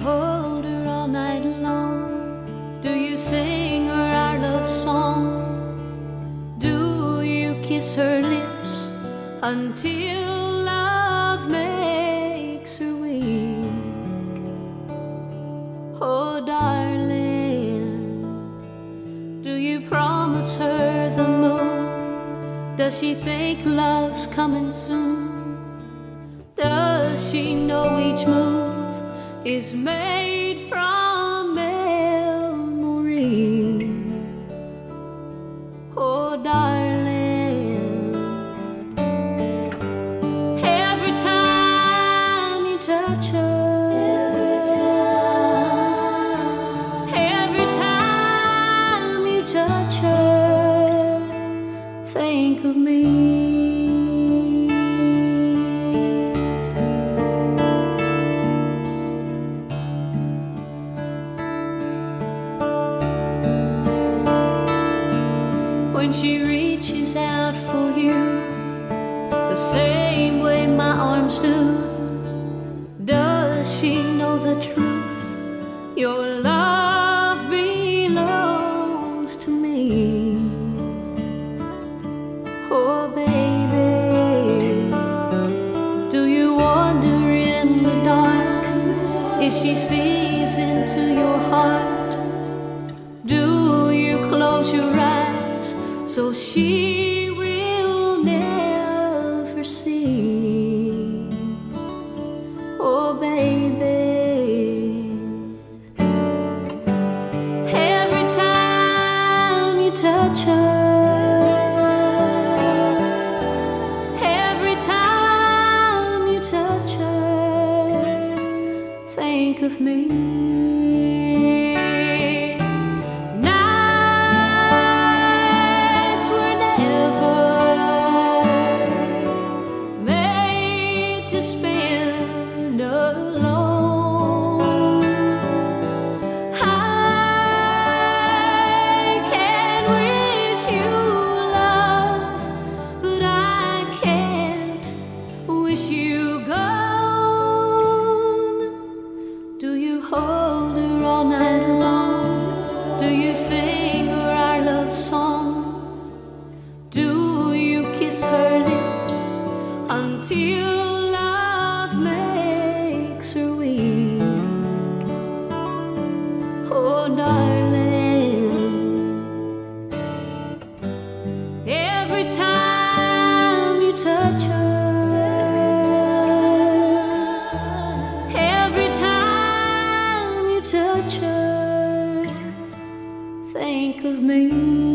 hold her all night long? Do you sing her our love song? Do you kiss her lips until love makes her weak? Oh darling, do you promise her the moon? Does she think love's coming soon? Does she know each move is made from memory? Oh darling, every time you touch her, every time you touch her, think of me. When she reaches out for you, the same way my arms do, does she know the truth? Your love belongs to me. Oh baby, do you wander in the dark if she sees into your heart? Do you close your eyes so she will never see? Oh baby, every time you touch her, every time you touch her, think of me. Hold her all night long? Do you sing her our love song? Do you kiss her lips until love makes her weak? Oh darling, every time you touch her, touch her, think of me.